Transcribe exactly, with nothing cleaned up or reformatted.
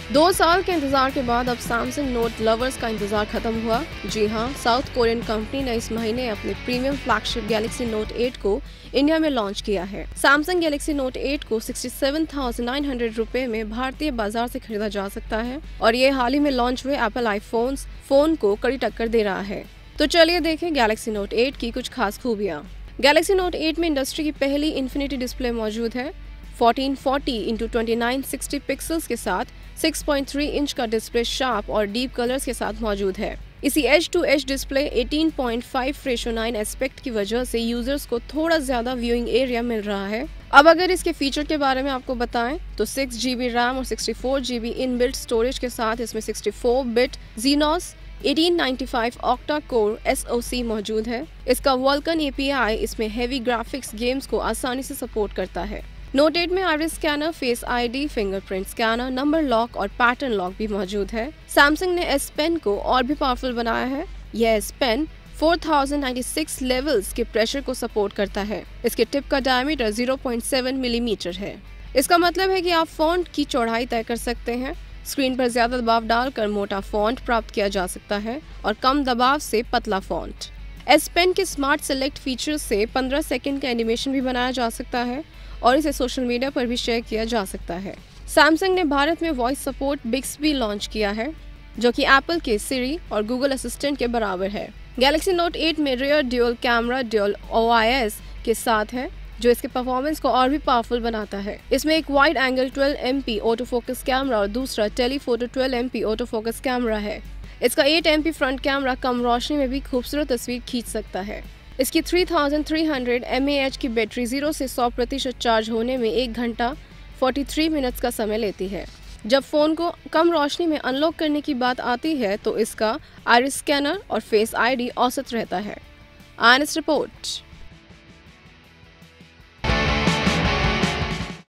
दो साल के इंतजार के बाद अब सैमसंग नोट लवर्स का इंतजार खत्म हुआ। जी हां, साउथ कोरियन कंपनी ने इस महीने अपने premium flagship Galaxy Note eight को इंडिया में लॉन्च किया है। सैमसंग गैलेक्सी नोट एट को सड़सठ हज़ार नौ सौ रुपए में भारतीय बाजार से खरीदा जा सकता है और ये हाल ही में लॉन्च हुए एप्पल आईफोन्स फोन को कड़ी टक्कर दे रहा है। तो चलिए देखें गैलेक्सी नोट एट की कुछ खास खूबियां। गैलेक्सी नोट एट में इंडस्ट्री की पहली इन्फिनिटी डिस्प्ले मौजूद है। चौदह सौ चालीस इंटू उनतीस सौ साठ पिक्सल्स के साथ छह पॉइंट तीन इंच का डिस्प्ले शार्प और डीप कलर्स के साथ मौजूद है। इसी एज टू एज डिस्प्ले अठारह पॉइंट पाँच रेशो नाइन एस्पेक्ट की वजह से यूजर्स को थोड़ा ज्यादा व्यूइंग एरिया मिल रहा है। अब अगर इसके फीचर के बारे में आपको बताएं तो सिक्स जीबी रैम और sixty four GB inbuilt storage के साथ इसमें सिक्सटी फोर बिट Exynos अठारह सौ पचानवे octa core S O C मौजूद है। इसका वोल्कन ए पी आई इसमें हेवी ग्राफिक्स गेम्स को आसानी से सपोर्ट करता है। नोट एट में iris scanner, face ID, fingerprint scanner, number lock और पैटर्न लॉक भी मौजूद है। सैमसंग ने एस पेन को और भी पावरफुल बनाया है। यह एस पेन चार हज़ार छियानवे लेवल्स के प्रेशर को सपोर्ट करता है। इसके टिप का डायमीटर ज़ीरो पॉइंट सात मिलीमीटर है। इसका मतलब है कि आप फॉन्ट की चौड़ाई तय कर सकते हैं। स्क्रीन पर ज्यादा दबाव डालकर मोटा फॉन्ट प्राप्त किया जा सकता है और कम दबाव से पतला फॉन्ट। एस पेन के स्मार्ट सेलेक्ट फीचर से पंद्रह सेकंड का एनिमेशन भी बनाया जा सकता है और इसे सोशल मीडिया पर भी शेयर किया जा सकता है। सैमसंग ने भारत में वॉइस सपोर्ट बिक्सबी लॉन्च किया है, जो कि एप्पल के सिरी और गूगल असिस्टेंट के बराबर है। गैलेक्सी नोट एट में rear dual camera dual O I S के साथ है, जो इसके परफॉर्मेंस को और भी पावरफुल बनाता है। इसमें एक wide angle twelve M P auto focus camera और दूसरा telephoto twelve M P auto focus camera है। इसका eight M P front camera कम रोशनी में भी खूबसूरत तस्वीर खींच सकता है। इसकी तीन हज़ार तीन सौ एम ए एच की बैटरी जीरो से सौ प्रतिशत चार्ज होने में एक घंटा तैंतालीस मिनट्स का समय लेती है। जब फोन को कम रोशनी में अनलॉक करने की बात आती है तो इसका आइरिस स्कैनर और फेस आईडी औसत रहता है। I N S report.